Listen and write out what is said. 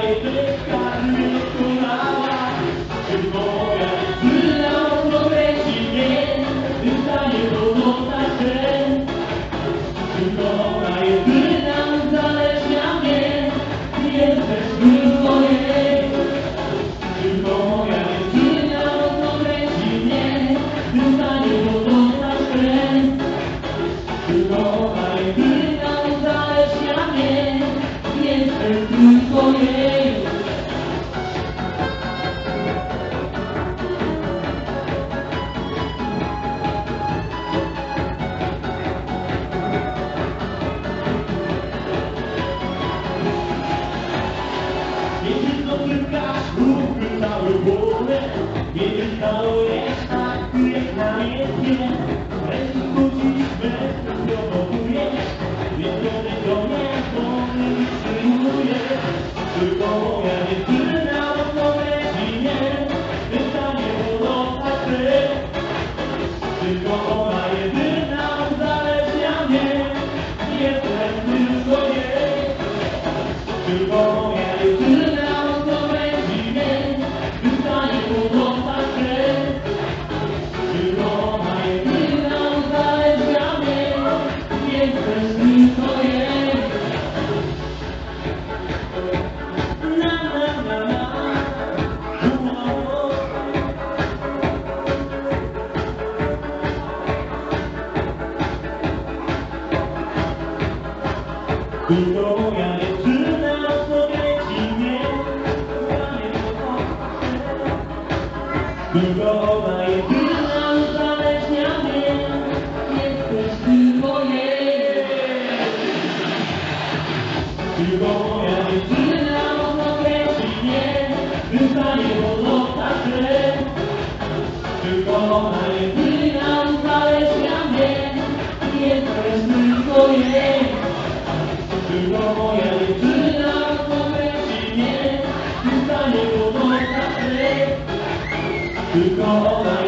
jedyna nie dokonała. Tylko moja jedyna odkręci mnie, wystaje do nosa sen. Tylko ona jedyna uzależnia mnie, jest bez tylko jej. Tylko moja jedyna odkręci mnie, wystaje do nosa sen. Tylko ona jedyna uzależnia mnie, jest bez tylko jej. Nie tylko kilka słów cały głowę, nie tylko jest tak piękna jest. Ręki budziliśmy, spowoduje, wieczorem do mnie wolny przyjmuje. Tylko moja jedyna odpowiedzi nie, pytanie podoba się. Tylko ona jedyna uzależnia mnie, jestem tylko jej. Tylko moja jedyna odpowiedzi nie, pytanie podoba się. Tylko ona jedyna uzależnia mnie, jestem tylko jej. Na na na na. Tylko moja jedyna odpowiedzi nie, pytanie podoba się. Tylko ona jedyna uzależnia mnie, jesteś tylko jej. Tylko moja jedyna odpowiedzi nie, pytanie podoba się. Tylko ona jedyna uzależnia mnie, jesteś tylko jej. Tylko moja jedyna odpowiedzi nie, pytanie podoba się. Tylko ona